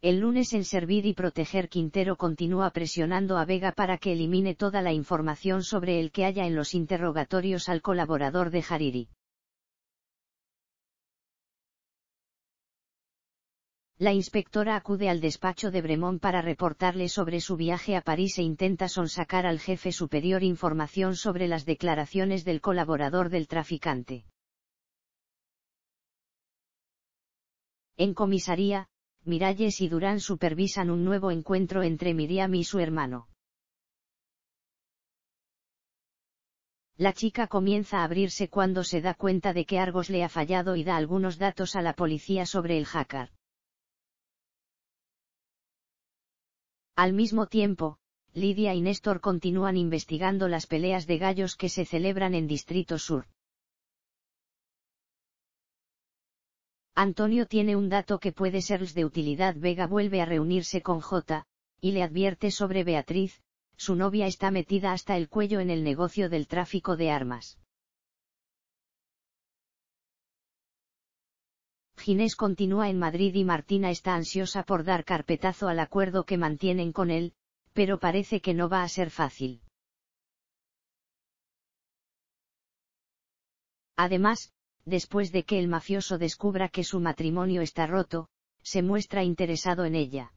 El lunes en Servir y Proteger, Quintero continúa presionando a Vega para que elimine toda la información sobre el que haya en los interrogatorios al colaborador de Hariri. La inspectora acude al despacho de Bremont para reportarle sobre su viaje a París e intenta sonsacar al jefe superior información sobre las declaraciones del colaborador del traficante. En comisaría, Miralles y Durán supervisan un nuevo encuentro entre Miriam y su hermano. La chica comienza a abrirse cuando se da cuenta de que Argos le ha fallado y da algunos datos a la policía sobre el hacker. Al mismo tiempo, Lidia y Néstor continúan investigando las peleas de gallos que se celebran en Distrito Sur. Antonio tiene un dato que puede serles de utilidad. Vega vuelve a reunirse con J, y le advierte sobre Beatriz, su novia está metida hasta el cuello en el negocio del tráfico de armas. Ginés continúa en Madrid y Martina está ansiosa por dar carpetazo al acuerdo que mantienen con él, pero parece que no va a ser fácil. Además, después de que el mafioso descubra que su matrimonio está roto, se muestra interesado en ella.